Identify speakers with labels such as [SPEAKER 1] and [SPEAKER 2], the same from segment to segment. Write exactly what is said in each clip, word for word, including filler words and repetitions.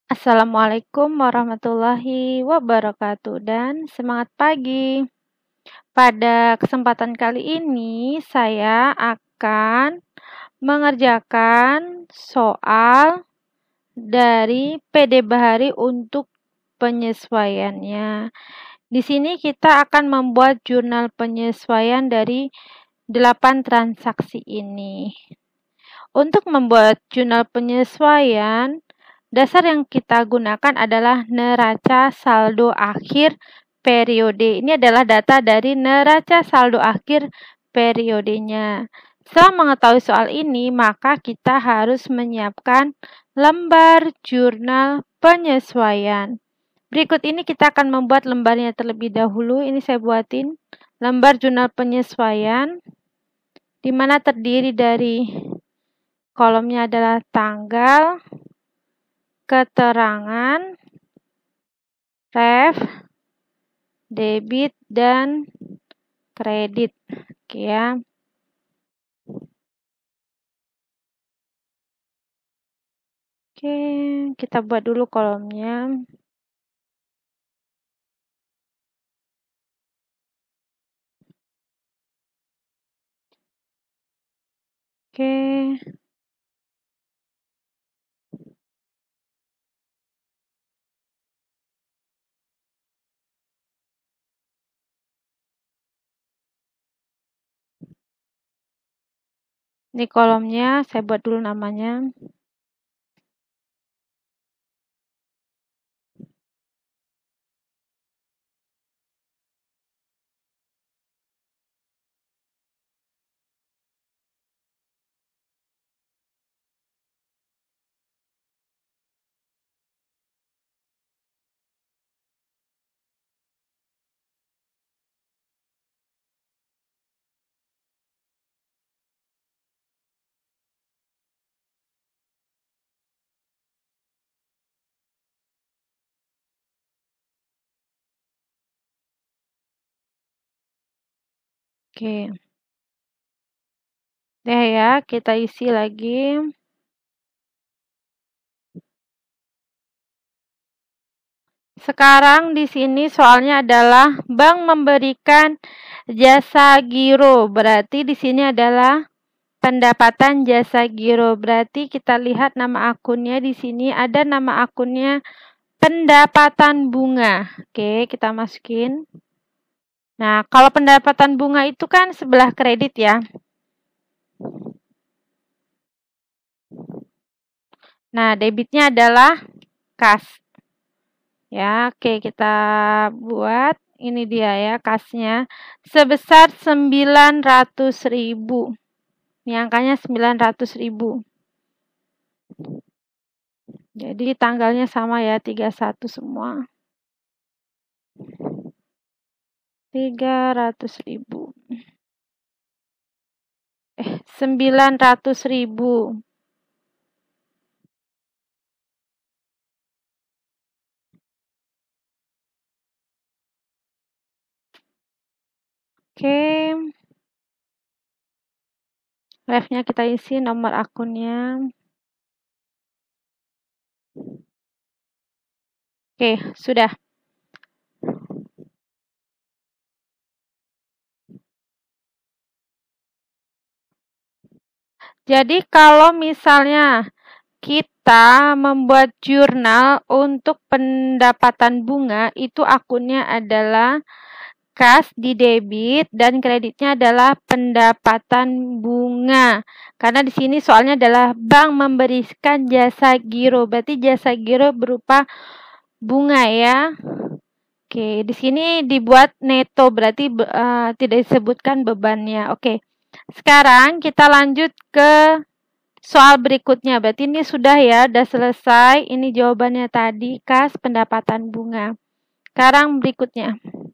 [SPEAKER 1] Assalamualaikum warahmatullahi wabarakatuh dan semangat pagi. Pada kesempatan kali ini saya akan mengerjakan soal dari P D Bahari untuk penyesuaiannya. Di sini kita akan membuat jurnal penyesuaian dari delapan transaksi ini. Untuk membuat jurnal penyesuaian, dasar yang kita gunakan adalah neraca saldo akhir periode. Ini adalah data dari neraca saldo akhir periodenya. Setelah mengetahui soal ini, maka kita harus menyiapkan lembar jurnal penyesuaian. Berikut ini kita akan membuat lembarnya terlebih dahulu. Ini saya buatin lembar jurnal penyesuaian, di mana terdiri dari kolomnya adalah tanggal, keterangan, ref, debit, dan kredit. Oke ya. Oke, kita buat dulu kolomnya. Oke. Ini kolomnya, saya buat dulu namanya. Oke. Deh ya, kita isi lagi. Sekarang di sini soalnya adalah bank memberikan jasa giro. Berarti di sini adalah pendapatan jasa giro. Berarti kita lihat nama akunnya di sini ada nama akunnya pendapatan bunga. Oke, kita masukin. Nah, kalau pendapatan bunga itu kan sebelah kredit ya. Nah, debitnya adalah kas. Ya, oke, kita buat. Ini dia ya, kasnya. Sebesar sembilan ratus ribu. Ini angkanya sembilan ratus ribu. Jadi tanggalnya sama ya, tiga puluh satu semua. tiga ratus ribu. Eh, sembilan ratus ribu. Oke. Refnya kita isi nomor akunnya. Oke, sudah. Jadi kalau misalnya kita membuat jurnal untuk pendapatan bunga, itu akunnya adalah kas di debit dan kreditnya adalah pendapatan bunga. Karena di sini soalnya adalah bank memberikan jasa giro. Berarti jasa giro berupa bunga ya. Oke, di sini dibuat neto, berarti uh, tidak disebutkan bebannya. Oke. Sekarang kita lanjut ke soal berikutnya. Berarti ini sudah ya, sudah selesai. Ini jawabannya tadi, kas pendapatan bunga. Sekarang berikutnya.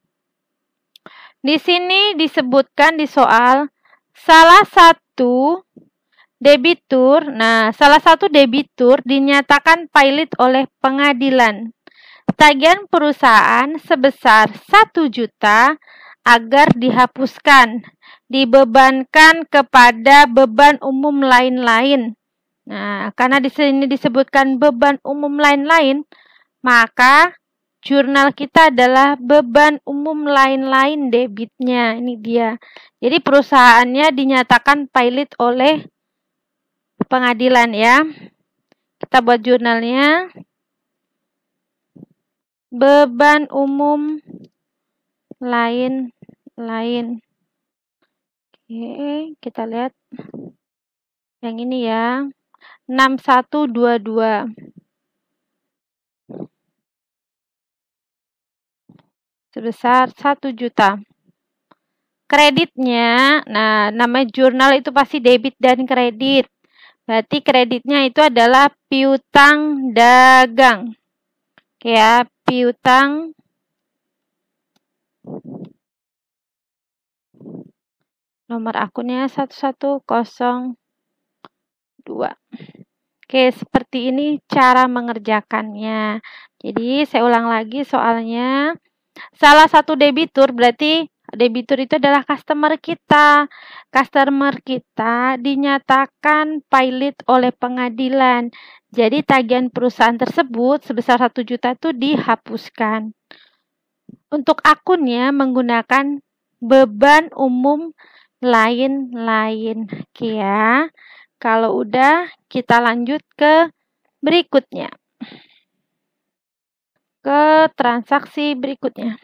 [SPEAKER 1] Di sini disebutkan di soal salah satu debitur. Nah, salah satu debitur dinyatakan pailit oleh pengadilan. Tagihan perusahaan sebesar satu juta agar dihapuskan, dibebankan kepada beban umum lain-lain. Nah, karena di sini disebutkan beban umum lain-lain, maka jurnal kita adalah beban umum lain-lain debitnya. Ini dia. Jadi perusahaannya dinyatakan pilot oleh pengadilan ya. Kita buat jurnalnya. Beban umum lain-lain. Oke, kita lihat yang ini ya. enam satu dua dua. Sebesar satu juta. Kreditnya, nah namanya jurnal itu pasti debit dan kredit. Berarti kreditnya itu adalah piutang dagang. Oke ya, piutang nomor akunnya satu satu nol dua. Oke, seperti ini cara mengerjakannya. Jadi, saya ulang lagi soalnya. Salah satu debitur berarti debitur itu adalah customer kita. Customer kita dinyatakan pilot oleh pengadilan. Jadi, tagihan perusahaan tersebut sebesar satu juta itu dihapuskan. Untuk akunnya menggunakan beban umum lain-lain. Oke ya. Kalau udah, kita lanjut ke berikutnya. Ke transaksi berikutnya.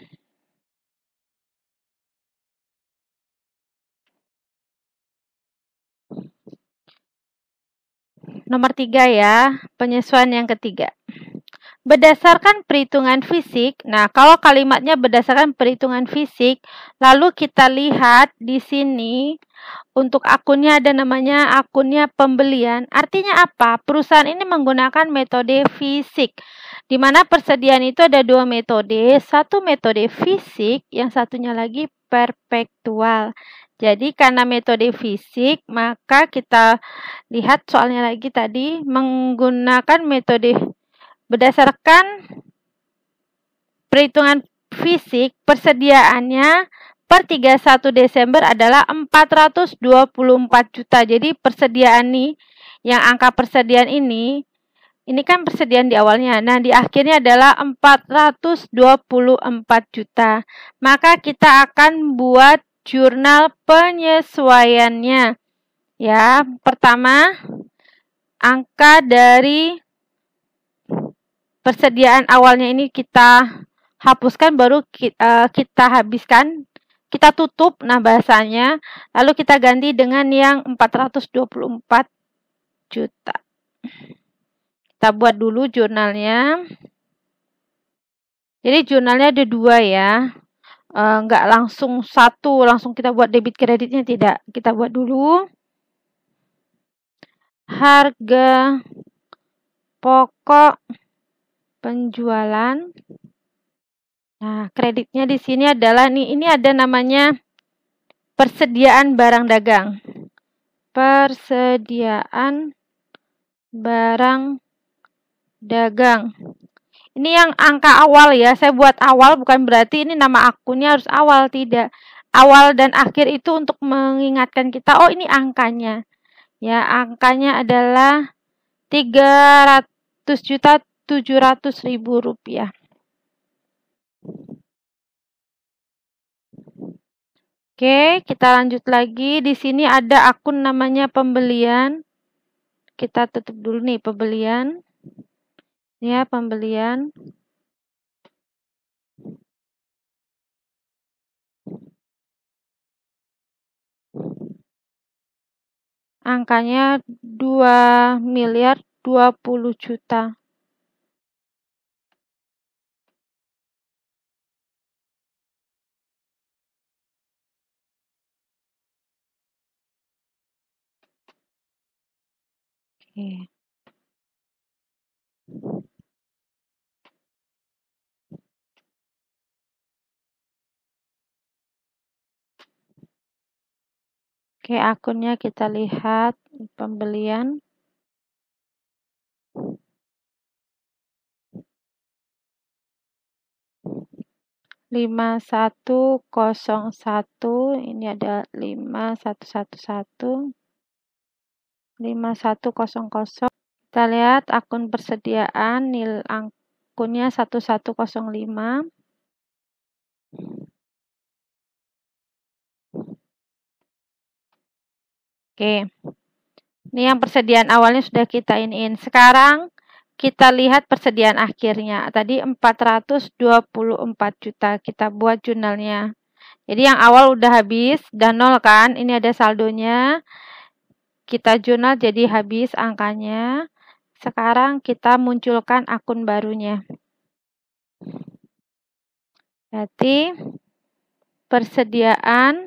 [SPEAKER 1] Nomor tiga ya, penyesuaian yang ketiga. Berdasarkan perhitungan fisik, nah kalau kalimatnya berdasarkan perhitungan fisik, lalu kita lihat di sini, untuk akunnya ada namanya akunnya pembelian. Artinya apa? Perusahaan ini menggunakan metode fisik, di mana persediaan itu ada dua metode, satu metode fisik, yang satunya lagi perpetual. Jadi karena metode fisik, maka kita lihat soalnya lagi tadi menggunakan metode berdasarkan perhitungan fisik, persediaannya per tiga puluh satu Desember adalah empat ratus dua puluh empat juta. Jadi persediaan nih, yang angka persediaan ini, ini kan persediaan di awalnya. Nah, di akhirnya adalah empat ratus dua puluh empat juta. Maka kita akan buat jurnal penyesuaiannya. Ya, pertama, angka dari persediaan awalnya ini kita hapuskan, baru kita, uh, kita habiskan, kita tutup, nah bahasanya, lalu kita ganti dengan yang empat ratus dua puluh empat juta. Kita buat dulu jurnalnya. Jadi jurnalnya ada dua ya, uh, nggak langsung satu, langsung kita buat debit kreditnya, tidak. Kita buat dulu harga pokok penjualan. Nah, kreditnya di sini adalah nih, ini ada namanya persediaan barang dagang. Persediaan barang dagang. Ini yang angka awal ya, saya buat awal bukan berarti ini nama akunnya harus awal, tidak. Awal dan akhir itu untuk mengingatkan kita, oh ini angkanya. Ya, angkanya adalah tiga ratus juta tujuh ratus ribu rupiah. Oke, kita lanjut lagi. Di sini ada akun namanya pembelian. Kita tutup dulu nih pembelian. Ya, pembelian. Angkanya dua miliar dua puluh juta. Oke. Oke, akunnya kita lihat pembelian. lima satu nol satu, ini ada lima satu satu satu, lima satu nol nol. Kita lihat akun persediaan, nilai akunnya satu satu nol lima. Oke. Ini yang persediaan awalnya sudah kita iniin. Sekarang kita lihat persediaan akhirnya. Tadi empat ratus dua puluh empat juta. Kita buat jurnalnya. Jadi yang awal udah habis, dan nol kan. Ini ada saldonya. Kita jurnal jadi habis angkanya. Sekarang kita munculkan akun barunya. Berarti persediaan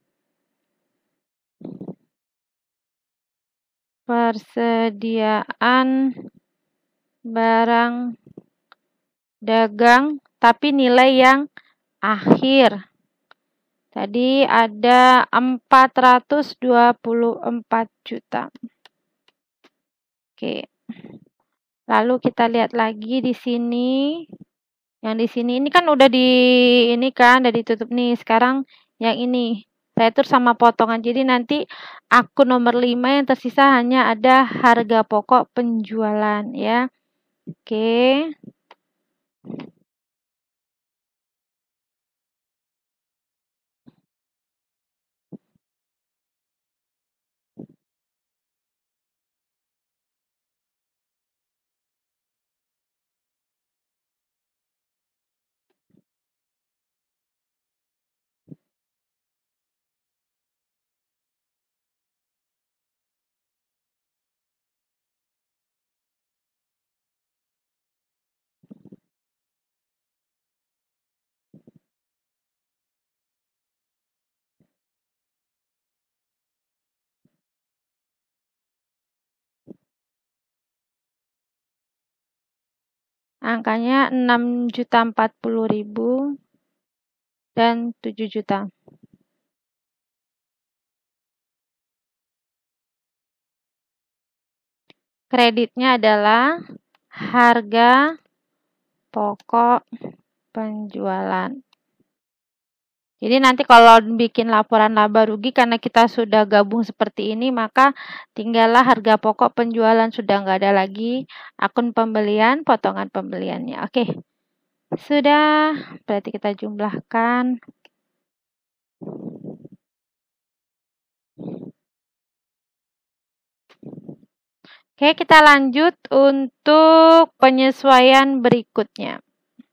[SPEAKER 1] persediaan barang dagang tapi nilai yang akhir. Tadi ada empat ratus dua puluh empat juta. Oke. Lalu kita lihat lagi di sini. Yang di sini ini kan udah di ini kan udah ditutup nih. Sekarang yang ini saya atur sama potongan. Jadi nanti akun nomor lima yang tersisa hanya ada harga pokok penjualan ya. Oke. Angkanya enam juta empat puluh ribu dan tujuh juta. Kreditnya adalah harga pokok penjualan. Jadi nanti kalau bikin laporan laba rugi karena kita sudah gabung seperti ini, maka tinggallah harga pokok penjualan, sudah nggak ada lagi akun pembelian, potongan pembeliannya. Oke, sudah, berarti kita jumlahkan. Oke, kita lanjut untuk penyesuaian berikutnya.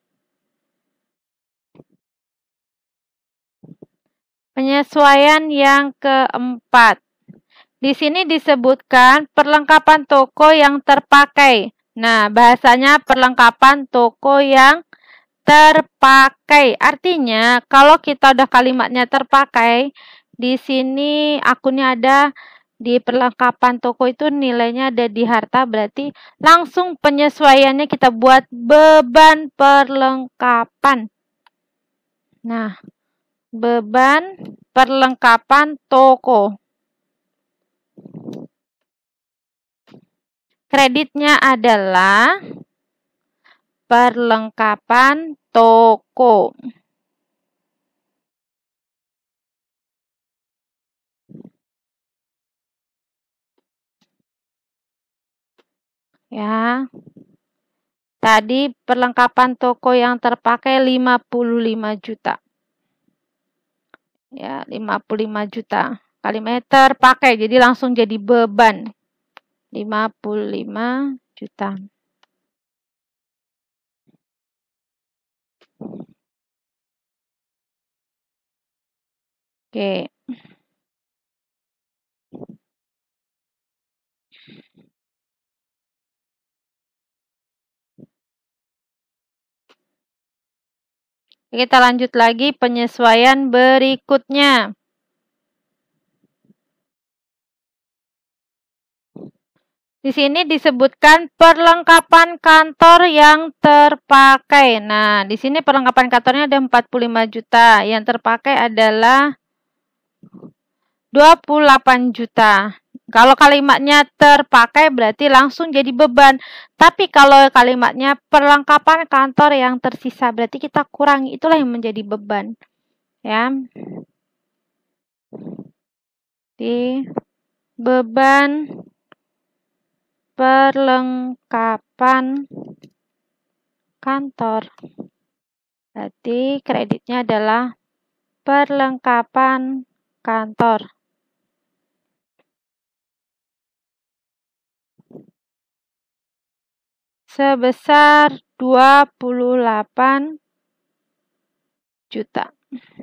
[SPEAKER 1] Penyesuaian yang keempat. Di sini disebutkan perlengkapan toko yang terpakai. Nah, bahasanya perlengkapan toko yang terpakai. Artinya, kalau kita udah kalimatnya terpakai, di sini akunnya ada di perlengkapan toko itu nilainya ada di harta, berarti langsung penyesuaiannya kita buat beban perlengkapan. Nah, beban perlengkapan toko. Kreditnya adalah perlengkapan toko. Ya. Tadi perlengkapan toko yang terpakai lima puluh lima juta. Ya, lima puluh lima juta. Kalimatnya terpakai, jadi langsung jadi beban. lima puluh lima juta. Oke. Kita lanjut lagi penyesuaian berikutnya. Di sini disebutkan perlengkapan kantor yang terpakai. Nah, di sini perlengkapan kantornya ada empat puluh lima juta. Yang terpakai adalah dua puluh delapan juta. Kalau kalimatnya terpakai berarti langsung jadi beban. Tapi kalau kalimatnya perlengkapan kantor yang tersisa berarti kita kurangi. Itulah yang menjadi beban. Ya. Di beban perlengkapan kantor. Berarti kreditnya adalah perlengkapan kantor. Sebesar dua puluh delapan juta.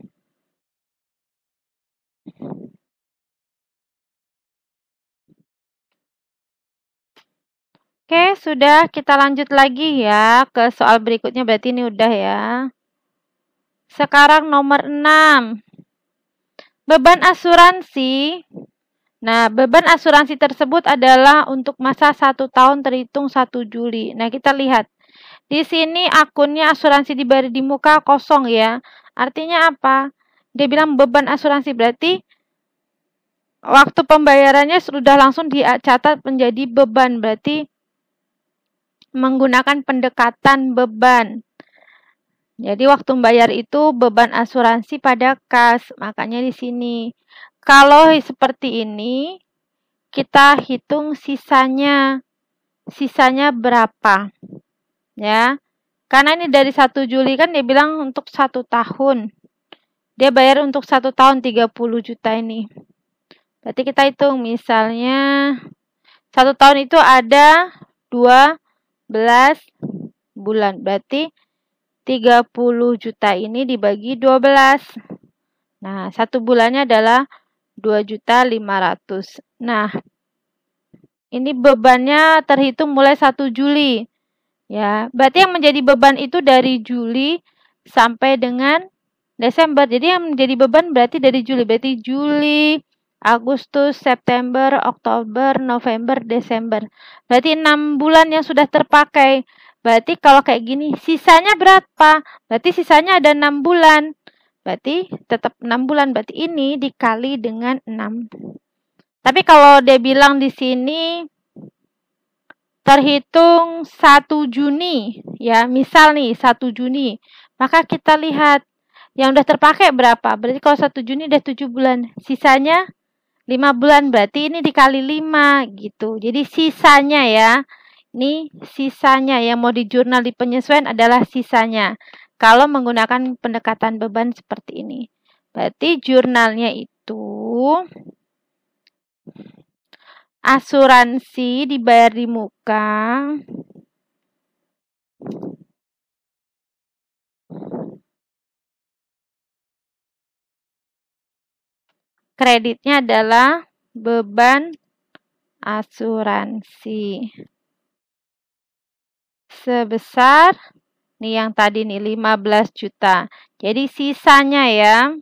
[SPEAKER 1] Oke, sudah, kita lanjut lagi ya ke soal berikutnya, berarti ini udah ya. Sekarang nomor enam. Beban asuransi. Nah, beban asuransi tersebut adalah untuk masa satu tahun terhitung satu Juli. Nah, kita lihat. Di sini akunnya asuransi dibayar di muka kosong ya. Artinya apa? Dia bilang beban asuransi, berarti waktu pembayarannya sudah langsung dicatat menjadi beban. Berarti menggunakan pendekatan beban. Jadi waktu membayar itu beban asuransi pada kas. Makanya di sini. Kalau seperti ini, kita hitung sisanya. Sisanya berapa? Ya. Karena ini dari satu Juli kan dia bilang untuk satu tahun. Dia bayar untuk satu tahun tiga puluh juta ini. Berarti kita hitung misalnya satu tahun itu ada dua belas bulan. Berarti tiga puluh juta ini dibagi dua belas. Nah, satu bulannya adalah dua juta lima ratus ribu. Nah, ini bebannya terhitung mulai satu Juli. Ya, berarti yang menjadi beban itu dari Juli sampai dengan Desember. Jadi yang menjadi beban berarti dari Juli. Berarti Juli, Agustus, September, Oktober, November, Desember. Berarti enam bulan yang sudah terpakai. Berarti kalau kayak gini, sisanya berapa? Berarti sisanya ada enam bulan. Berarti tetap enam bulan. Berarti ini dikali dengan enam. Tapi kalau dia bilang di sini terhitung satu Juni, ya misal nih satu Juni. Maka kita lihat yang udah terpakai berapa. Berarti kalau satu Juni udah tujuh bulan. Sisanya lima bulan, berarti ini dikali lima gitu. Jadi sisanya ya. Ini sisanya yang mau di jurnal di penyesuaian adalah sisanya. Kalau menggunakan pendekatan beban seperti ini. Berarti jurnalnya itu asuransi dibayar di muka. Kreditnya adalah beban asuransi. Sebesar, nih yang tadi nih lima belas juta. Jadi sisanya ya.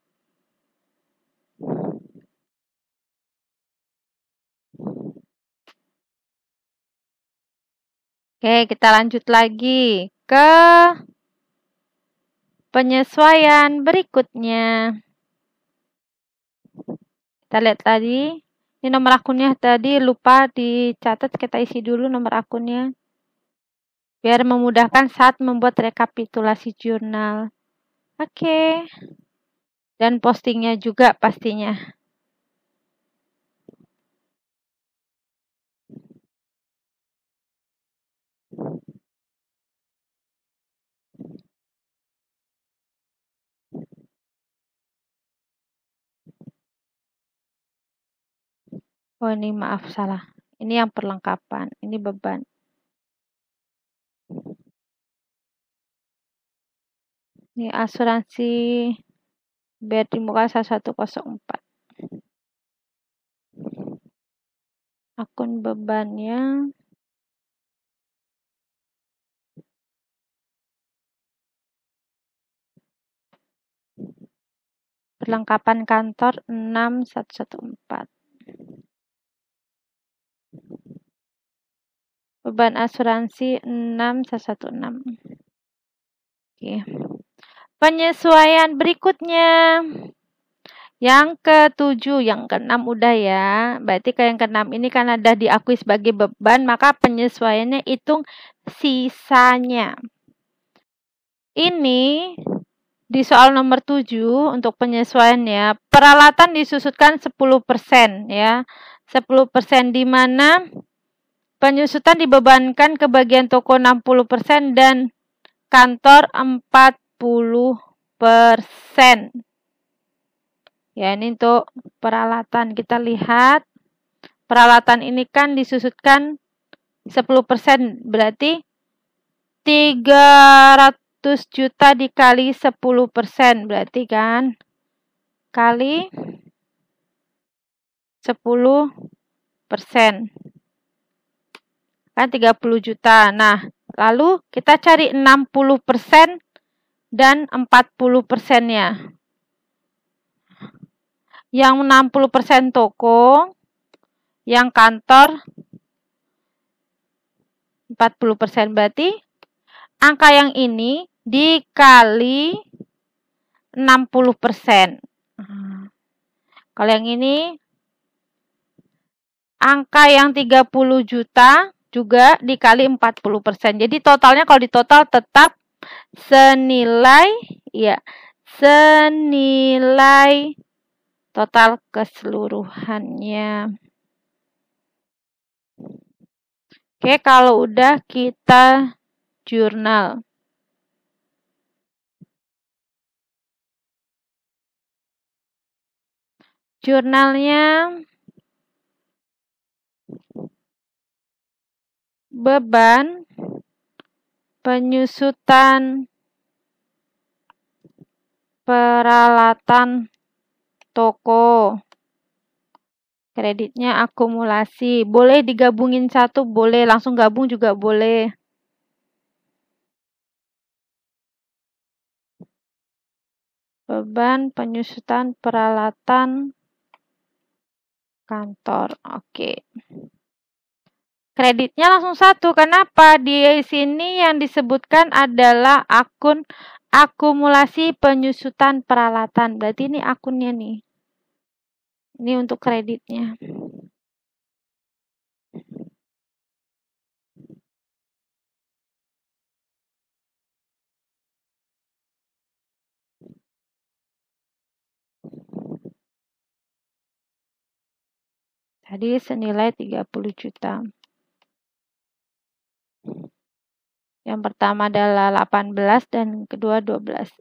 [SPEAKER 1] Oke, kita lanjut lagi ke penyesuaian berikutnya. Kita lihat tadi, ini nomor akunnya tadi lupa dicatat, kita isi dulu nomor akunnya. Biar memudahkan saat membuat rekapitulasi jurnal. Oke. Dan postingnya juga pastinya. Oh ini maaf salah. Ini yang perlengkapan. Ini beban. Ini asuransi bayar di muka satu nol empat. Akun bebannya. Perlengkapan kantor enam satu satu empat. Beban asuransi enam satu satu enam. Oke. Penyesuaian berikutnya. Yang ketujuh, yang keenam udah ya. Berarti ke yang keenam ini kan ada diakui sebagai beban, maka penyesuaiannya hitung sisanya. Ini di soal nomor tujuh untuk penyesuaiannya, peralatan disusutkan sepuluh persen ya. sepuluh persen di mana Penyusutan dibebankan ke bagian toko enam puluh persen dan kantor empat puluh persen. Ya, ini untuk peralatan. Kita lihat peralatan ini kan disusutkan sepuluh persen, berarti tiga ratus juta dikali sepuluh persen, berarti kan kali sepuluh persen. Kan tiga puluh juta. Nah, lalu kita cari enam puluh persen dan empat puluh persennya. Yang enam puluh persen toko, yang kantor empat puluh persen, berarti angka yang ini dikali enam puluh persen. Kalau yang ini angka yang tiga puluh juta juga dikali empat puluh persen. Jadi totalnya kalau ditotal tetap senilai, ya, senilai total keseluruhannya. Oke, kalau udah kita jurnal. Jurnalnya beban penyusutan peralatan toko. Kreditnya akumulasi. Boleh digabungin satu, boleh. Langsung gabung juga boleh. Beban penyusutan peralatan kantor. Oke. Kreditnya langsung satu. Kenapa? Di sini yang disebutkan adalah akun akumulasi penyusutan peralatan. Berarti ini akunnya nih. Ini untuk kreditnya. Tadi senilai tiga puluh juta. Yang pertama adalah delapan belas dan kedua dua belas.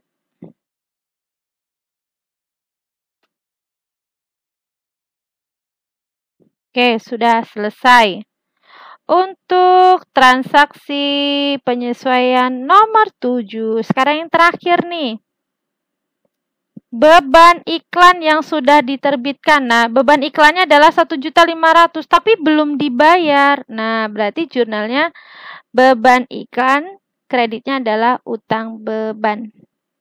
[SPEAKER 1] Oke, sudah selesai. Untuk transaksi penyesuaian nomor tujuh. Sekarang yang terakhir nih. Beban iklan yang sudah diterbitkan. Nah, beban iklannya adalah satu juta lima ratus ribu tapi belum dibayar. Nah, berarti jurnalnya beban iklan, kreditnya adalah utang beban.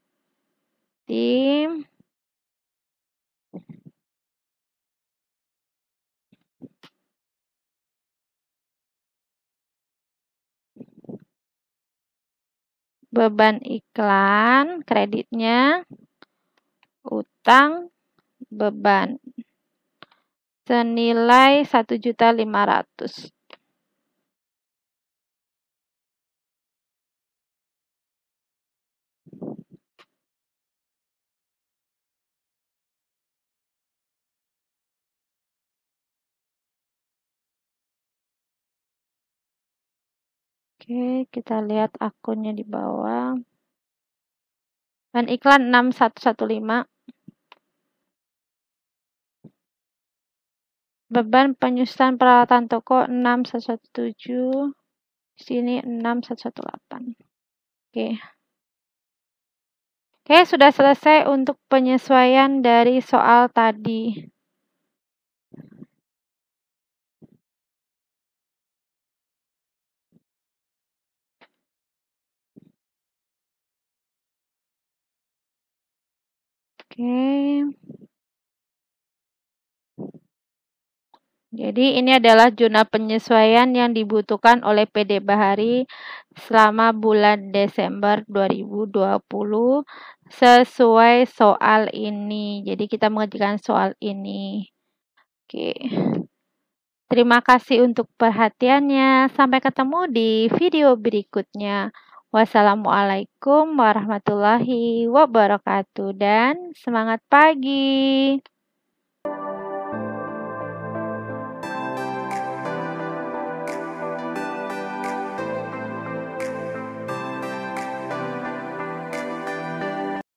[SPEAKER 1] Tim beban iklan, kreditnya utang beban senilai satu juta lima ratus ribu. Oke, kita lihat akunnya di bawah. Dan iklan enam satu satu lima. Beban penyusutan peralatan toko enam satu satu tujuh. Di sini enam satu satu delapan. Oke. Oke, sudah selesai untuk penyesuaian dari soal tadi. Oke. Jadi ini adalah jurnal penyesuaian yang dibutuhkan oleh P D Bahari selama bulan Desember dua ribu dua puluh sesuai soal ini. Jadi kita mengerjakan soal ini. Oke. Terima kasih untuk perhatiannya. Sampai ketemu di video berikutnya. Wassalamualaikum warahmatullahi wabarakatuh dan semangat pagi.